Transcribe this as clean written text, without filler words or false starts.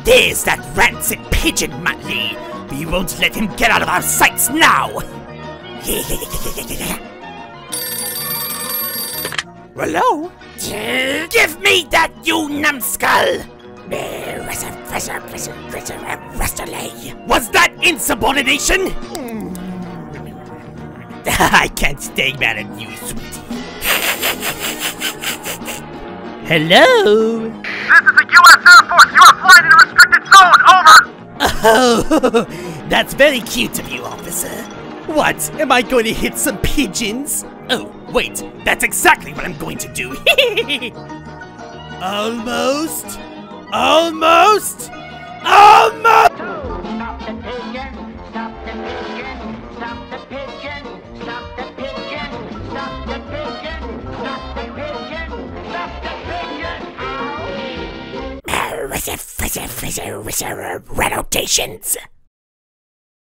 There's that rancid pigeon, Muttley. We won't let him get out of our sights now. Hello? Give me that, you numbskull! Was that insubordination? I can't stay mad at you, sweetie. Hello? This is the U.S. Air Force. You are flying in a restricted zone. Over. Oh, that's very cute of you, officer. What? Am I going to hit some pigeons? Oh, wait. That's exactly what I'm going to do. Almost. Almost. Almost. Stop the pigeon. Stop the pigeon. Stop the pigeon. Stop the pigeon. Stop the pigeon. Stop the pigeon. Stop the pigeon. Renotations.